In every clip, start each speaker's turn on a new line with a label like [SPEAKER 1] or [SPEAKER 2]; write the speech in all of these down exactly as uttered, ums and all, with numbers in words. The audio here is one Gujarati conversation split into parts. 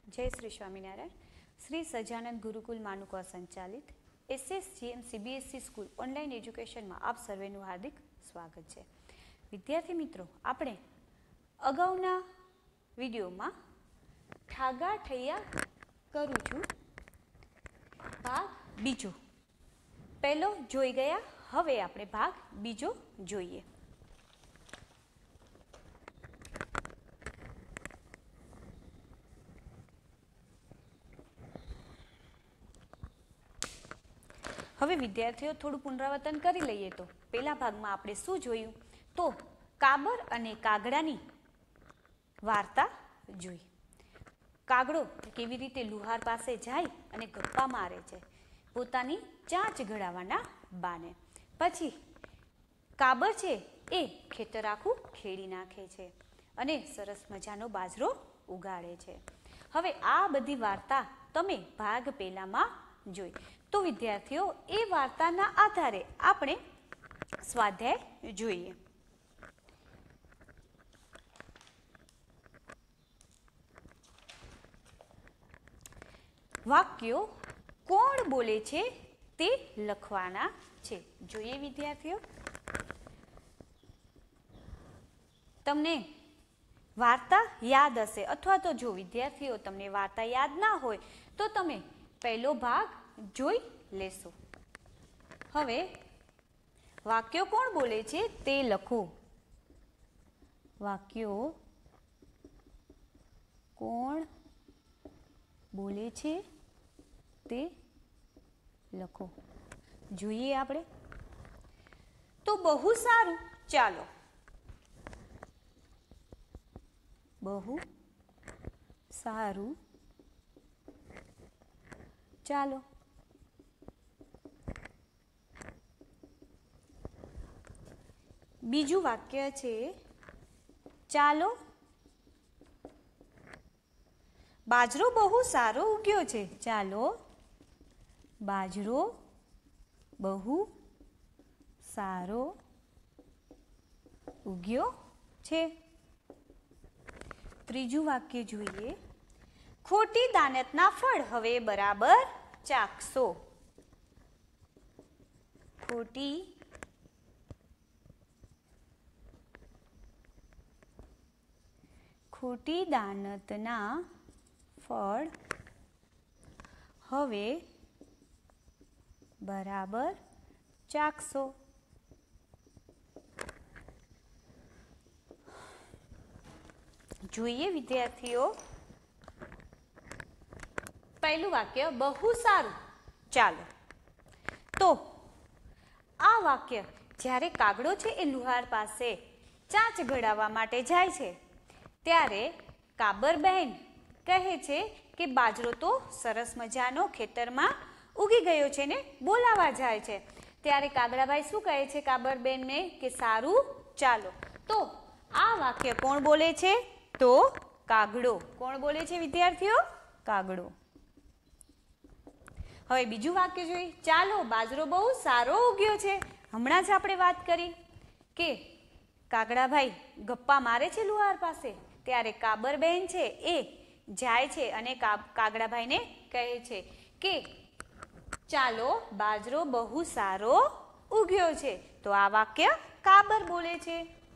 [SPEAKER 1] जय श्री स्वामीनारायण। श्री सजानंद गुरुकुल मानुका संचालित SSGM CBSE school online education में आप सर्वेનું हार्दिक स्वागत है। विद्यार्थी मित्रों, આપણે અગાઉના વિડિયોમાં ઠાગા ઠૈયા કરું છું ભાગ બીજો પહેલો જોઈ ગયા, હવે આપણે ભાગ બીજો જોઈએ। હવે વિદ્યાર્થીઓ થોડું પુનરાવર્તન કરી લઈએ તો પહેલા ભાગમાં આપણે શું જોયું તો કાબર અને કાગડાની વાર્તા જોઈ। કાગડો કેવી રીતે લુહાર પાસે જાય અને ગપ્પા મારે છે પોતાની ચાંચ ઘડાવવાના બાને। પછી કાબર છે એ ખેતર આખું ખેડી નાખે છે અને સરસ મજાનો બાજરો ઉગાડે છે। હવે આ બધી વાર્તા તમે ભાગ પહેલામાં જોઈ। तो विद्यार्थियों ए वार्ताना आधारे आपणे स्वाध्याय जोईए। वाक्यो कोण बोले छे ते लखवाना छे। जोईए विद्यार्थियों, तमने वार्ता याद हशे अथवा तो जो विद्यार्थियों तमने वार्ता याद ना होय तो तमे पहलो भाग જોઈ લેશો। હવે વાક્યો કોણ બોલે છે તે લખો। વાક્યો કોણ બોલે છે તે લખો। જોઈએ આપણે તો બહુ સારું, ચાલો। બહુ સારું, ચાલો। बीजू वाक्य छे चालो बाजरो बहु सारो उग्यो छे। चालो बाजरो बहु सारो उग्यो छे। त्रीजू वाक्य जोईए खोटी दानतना फळ हवे बराबर चाखशो। खोटी खोटी दानतना फळ हवे बराबर चाखशो। જોઈએ વિદ્યાર્થીઓ, પહેલું વાક્ય બહુ સારું, ચાલો। તો આ વાક્ય જ્યારે કાગડો છે એ લુહાર પાસે ચાંચ ઘડાવવા માટે જાય છે ત્યારે કાબર બહેન કહે છે કે બાજરો તો સરસ મજાનો ખેતરમાં ઉગી ગયો છે ને બોલાવા જાય છે। ત્યારે કાગડાભાઈ શું કહે છે કાબર બહેનને કે સારું, ચાલો। તો આ વાક્ય કોણ બોલે છે તો કાગડો। કોણ બોલે છે વિદ્યાર્થીઓ? કાગડો। હવે બીજું વાક્ય જોઈએ ચાલો બાજરો બહુ સારો ઉગ્યો છે। હમણાં જ આપણે વાત કરી કે કાગડાભાઈ ગપ્પા મારે છે લુહાર પાસે, ત્યારે કાબર બહેન છે એ જાય છે અને કાગડાભાઈને કહે છે કે ચાલો બાજરો બહુ સારો ઉગ્યો છે। તો આ વાક્ય કાબર બોલે છે।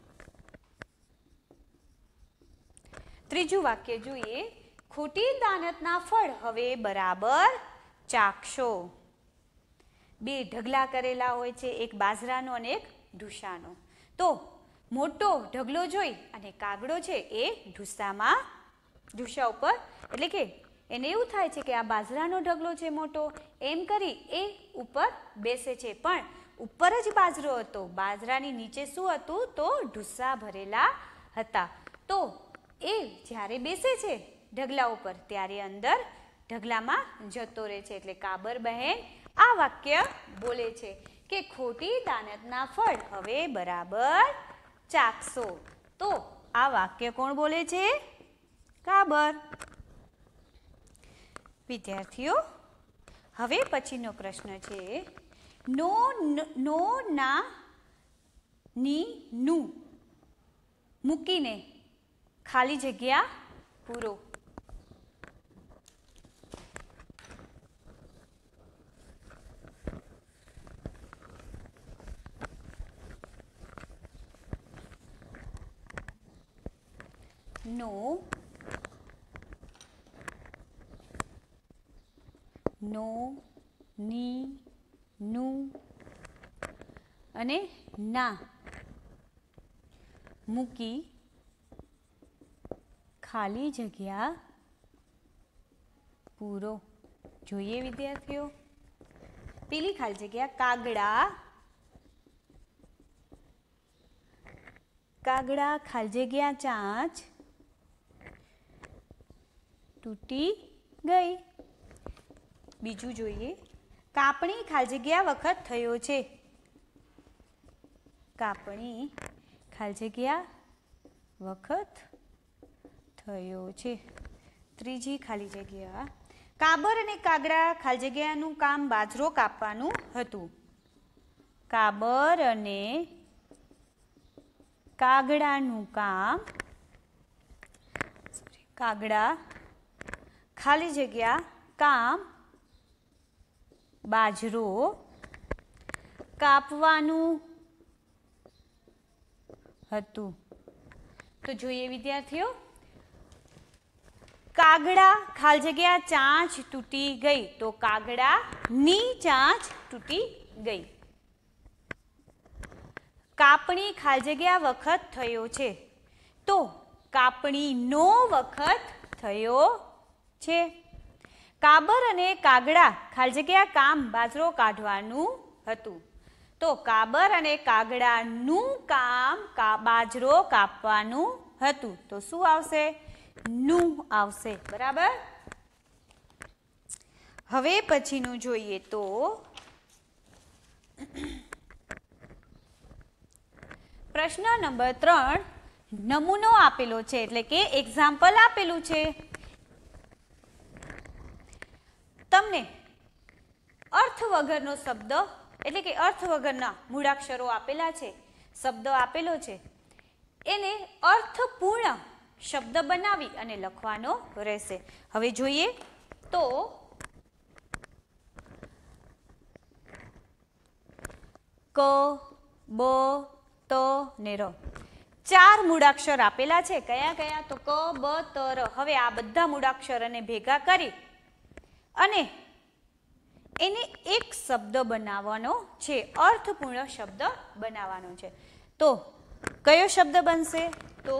[SPEAKER 1] ત્રીજું વાક્ય જોઈએ ખોટી દાનતના ફળ હવે બરાબર ચાખશો। બે ઢગલા કરેલા હોય છે, એક બાજરાનો અને એક ઢૂસાનો। તો મોટો ઢગલો જોઈ અને કાગડો છે એ ઢૂસામાં ઢૂસા ઉપર એટલે કે એને એવું થાય છે કે આ બાજરાનો ઢગલો છે મોટો, એમ કરી એ ઉપર બેસે છે। પણ ઉપર જ બાજરો હતો, બાજરાની નીચે શું હતું તો ઢૂસા ભરેલા હતા। તો એ જ્યારે બેસે છે ઢગલા ઉપર ત્યારે અંદર ઢગલામાં જતો રહે છે। એટલે કાબર બહેન આ વાક્ય બોલે છે કે ખોટી દાનતના ફળ હવે બરાબર ચાખશો। તો આ વાક્ય કોણ બોલે છે? કાબર। વિદ્યાર્થીઓ, હવે પછીનો પ્રશ્ન છે નો નો ના ની નું મૂકીને ખાલી જગ્યા પૂરો। નો, નો, ની, નું અને ના મૂકી ખાલી જગ્યા પૂરો. જોઈએ વિદ્યાર્થીઓ, પેલી ખાલી જગ્યા કાગડા, કાગડા ખાલી જગ્યા ચાંચ તૂટી ગઈ. બીજું જોઈએ, કાપણી ખાલી જગ્યા વખત થયો છે. કાપણી ખાલી જગ્યા વખત થયો છે. ત્રીજી ખાલી જગ્યા, કાબર અને કાગડા ખાલી જગ્યાનું કામ બાજરો કાપવાનું હતું. કાબર અને કાગડાનું કામ, કાગડા ખાલી જગ્યા કામ બાજરો કાપવાનું હતું. તો જોઈએ વિદ્યાર્થીઓ, કાગડા ખાલી જગ્યા ચાંચ તૂટી ગઈ, તો કાગડાની ચાંચ તૂટી ગઈ. કાપણી ખાલી જગ્યા વખત થયો છે, તો કાપણીનો વખત થયો છે. કાબર અને કાગડા ખાલી જગ્યા કામ બાજરો કાઢવાનું હતું, તો કાબર અને કાગડાનું કામ બાજરો કાપવાનું હતું. તો શું આવશે? નું આવશે. બરાબર. હવે પછીનું જોઈએ તો પ્રશ્ન નંબર ત્રણ, નમૂનો આપેલો છે, એટલે કે એક્ઝામ્પલ આપેલું છે. તમને અર્થ વગરનો શબ્દ એટલે કે અર્થ વગરના મૂળાક્ષરો આપેલા છે, શબ્દ આપેલો છે, એને અર્થપૂર્ણ શબ્દ બનાવી અને લખવાનો રહેશે. હવે જોઈએ તો ક, બ, ત ને ર ચાર મૂળાક્ષર આપેલા છે. કયા કયા? તો ક, બ, ત, ર. હવે આ બધા મૂળાક્ષરને ભેગા કરી અને એને એક શબ્દ બનાવવાનો છે, અર્થપૂર્ણ શબ્દ બનાવવાનો છે. તો કયો શબ્દ બનશે? તો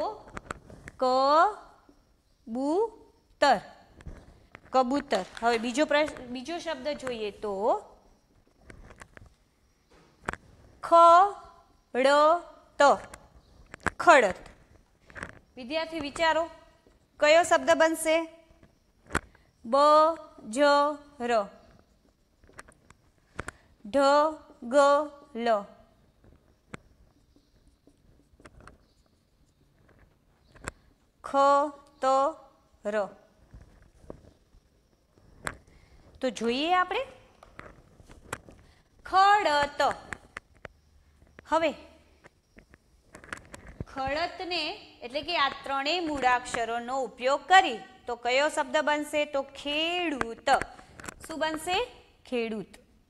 [SPEAKER 1] કબૂતર, કબૂતર. હવે બીજો પ્રશ્ન, બીજો શબ્દ જોઈએ તો ખડત, ખડત. વિદ્યાર્થી વિચારો, કયો શબ્દ બનશે? બજર, ઢગલ, ખતર. તો જોઈએ આપણે ખડત. હવે ખડતને એટલે કે આ ત્રણેય મૂળાક્ષરોનો ઉપયોગ કરી તો કયો શબ્દ બનશે? તો ખેડૂત. શું બનશે? ખેડૂત.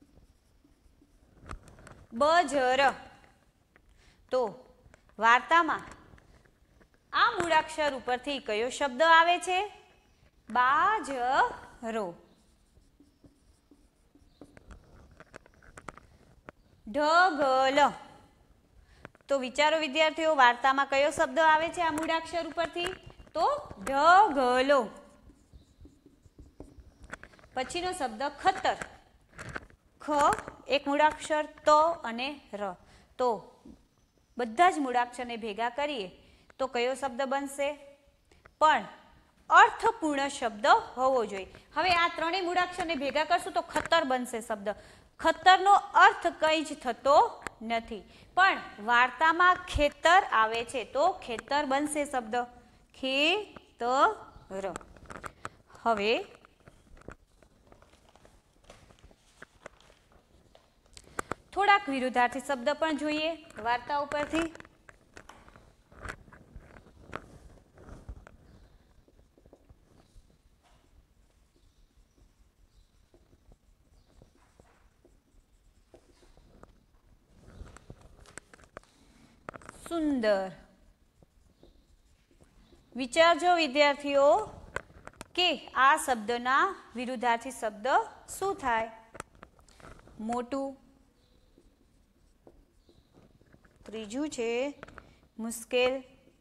[SPEAKER 1] બજર. તો વાર્તામાં આ મૂળાક્ષર ઉપરથી કયો શબ્દ આવે છે? બાજરો. ઢગલ. તો વિચારો વિદ્યાર્થીઓ, વાર્તામાં કયો શબ્દ આવે છે આ મૂળાક્ષર ઉપરથી? તો ઢગલો. પછીનો શબ્દ ખતર. ખ એક મૂળાક્ષર, ત અને ર. તો બધા જ મૂળાક્ષરને ભેગા કરીએ તો કયો શબ્દ બનશે? પણ અર્થપૂર્ણ શબ્દ હોવો જોઈએ. હવે આ ત્રણેય મૂળાક્ષરને ભેગા કરશું તો ખતર બનશે શબ્દ. ખતરનો અર્થ કંઈ જ થતો નથી, પણ વાર્તામાં ખેતર આવે છે તો ખેતર બનશે શબ્દ. ખેતર. હવે થોડાક વિરુદ્ધાર્થી શબ્દ પણ જોઈએ વાર્તા ઉપરથી. સુંદર, વિચારજો વિદ્યાર્થીઓ કે આ શબ્દના વિરુદ્ધાર્થી શબ્દ શું થાય? મોટું. ત્રીજું છે મુશ્કેલ.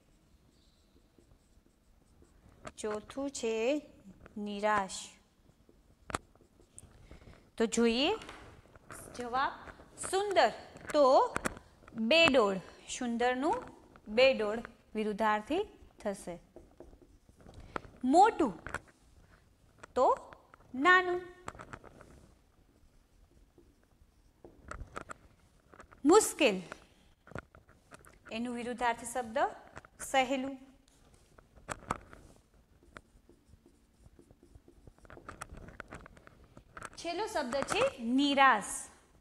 [SPEAKER 1] ચોથું છે નિરાશ. તો જોઈએ જવાબ. સુંદર તો બેડોળ. સુંદરનું બેડોળ વિરુદ્ધાર્થી થશે. મોટું તો નાનું. મુશ્કેલ એનું વિરુદ્ધાર્થી શબ્દ સહેલું. છેલ્લો શબ્દ છે નિરાશ.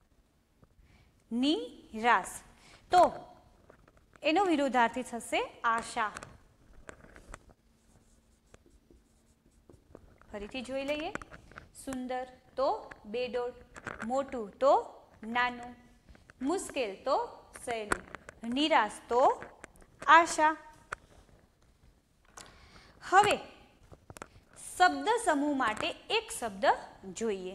[SPEAKER 1] નિરાશ તો એનો વિરુદ્ધાર્થી થશે આશા. ફરીથી જોઈ લઈએ. સુંદર તો બેડોળ, મોટું તો નાનું, મુશ્કેલ તો સહેલું, નિરાશ તો આશા. હવે શબ્દ સમૂહ માટે એક શબ્દ જોઈએ.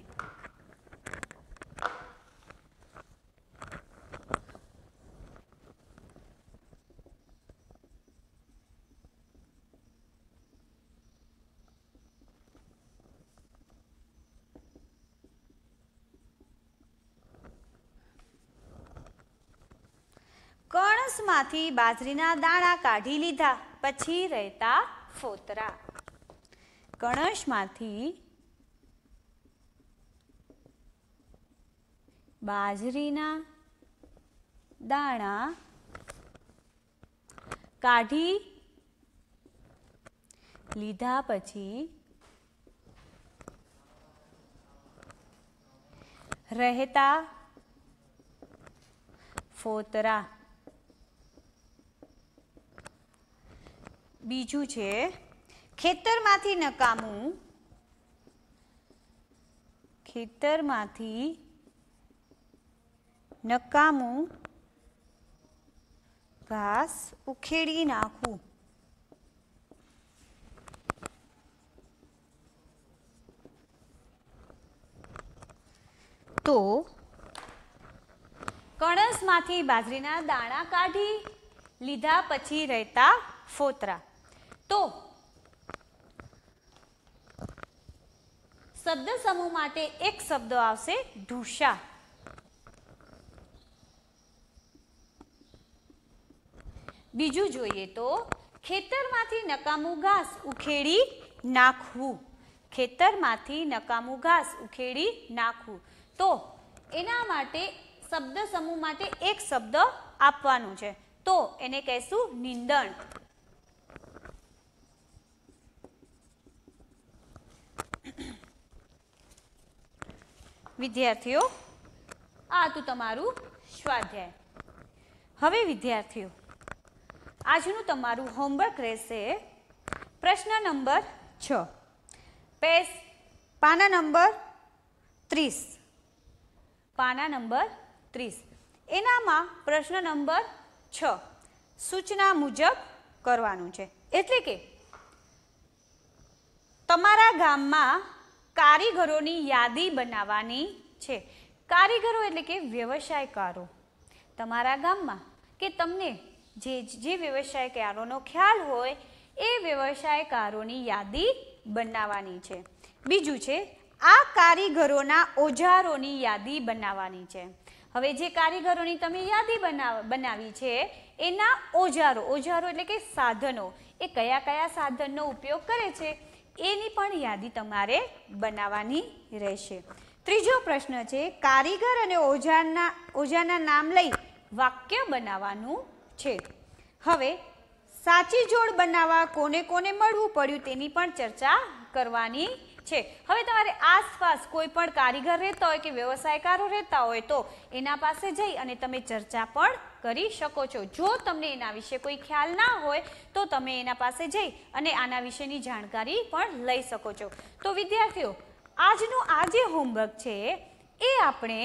[SPEAKER 1] કણસમાંથી બાજરીના દાણા કાઢી લીધા પછી રહેતા ફોતરા. કણસમાંથી બાજરીના દાણા કાઢી લીધા પછી રહેતા ફોતરા. બીજું છે ખેતરમાંથી નકામું. ખેતરમાંથી નકામું ઘાસ ઉખેડી નાખવું. તો કણસમાંથી બાજરીના દાણા કાઢી લીધા પછી રહેતા ફોતરા. તો શબ્દ સમૂહ માટે એક શબ્દ આવશે ઢૂસા. બીજું જોઈએ તો ખેતરમાંથી નકામું ઘાસ ઉખેડી નાખવું. ખેતરમાંથી નકામું ઘાસ ઉખેડી નાખવું. તો એના માટે શબ્દ સમૂહ માટે એક શબ્દ આપવાનું છે. તો એને કહેશું નિંદણ. વિદ્યાર્થીઓ આ હતું તમારું સ્વાધ્યાય. હવે વિદ્યાર્થીઓ આજનું તમારું હોમવર્ક રહેશે પ્રશ્ન નંબર છ, પેજ પાના નંબર ત્રીસ. પાના નંબર ત્રીસ એનામાં પ્રશ્ન નંબર છ સૂચના મુજબ કરવાનું છે. એટલે કે તમારા ગામમાં કારીગરોની યાદી બનાવવાની છે. કારીગરો એટલે કે વ્યવસાયકારો. તમારા ગામમાં કે તમને જે જે વ્યવસાયકારોનો ખ્યાલ હોય એ વ્યવસાયકારોની યાદી બનાવવાની છે. બીજું છે આ કારીગરોના ઓજારોની યાદી બનાવવાની છે. હવે જે કારીગરોની તમે યાદી બનાવ બનાવી છે એના ઓજારો. ઓજારો એટલે કે સાધનો. એ કયા કયા સાધનનો ઉપયોગ કરે છે એની પણ યાદી તમારે બનાવવાની રહેશે. ત્રીજો પ્રશ્ન છે કારીગર અને ઓજારના ઓજારના નામ લઈ વાક્ય બનાવવાનું છે. હવે સાચી જોડ બનાવવા કોને કોને મળવું પડ્યું તેની પણ ચર્ચા કરવાની છે. હવે તમારે આસપાસ કોઈ પણ કારીગર રહેતા હોય કે વ્યવસાયકારો રહેતા હોય તો એના પાસે જઈ અને તમે ચર્ચા પણ કરી શકો છો. જો તમને એના વિશે કોઈ ખ્યાલ ના હોય તો તમે એના પાસે જઈ અને આના વિશેની જાણકારી પણ લઈ શકો છો. તો વિદ્યાર્થીઓ આજનું આ જે હોમવર્ક છે એ આપણે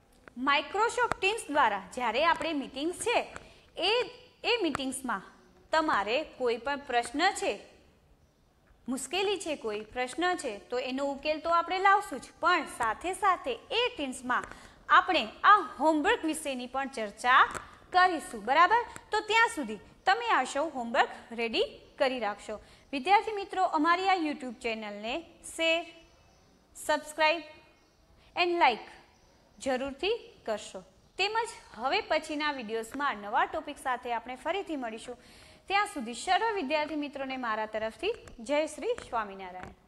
[SPEAKER 1] માઇક્રોસોફ્ટ ટીમ્સ દ્વારા જ્યારે આપણે મીટિંગ્સ છે એ એ મીટિંગ્સમાં તમારે કોઈ પણ પ્રશ્ન છે, મુશ્કેલી છે, કોઈ પ્રશ્ન છે તો એનો ઉકેલ તો આપણે લાવશું જ, પણ સાથે સાથે એ ટીન્સમાં આપણે આ હોમવર્ક વિશેની પણ ચર્ચા કરીશું. બરાબર? તો ત્યાં સુધી તમે આ સૌ હોમવર્ક રેડી કરી રાખશો. વિદ્યાર્થી મિત્રો, અમારી આ યુટ્યુબ ચેનલને શેર, સબસ્ક્રાઈબ એન્ડ લાઈક જરૂરથી કરશો. તેમજ હવે પછીના વિડીયોઝમાં નવા ટોપિક સાથે આપણે ફરીથી મળીશું. ત્યાં સુધી સર્વ વિદ્યાર્થી મિત્રોને મારા તરફથી જય શ્રી સ્વામિનારાયણ.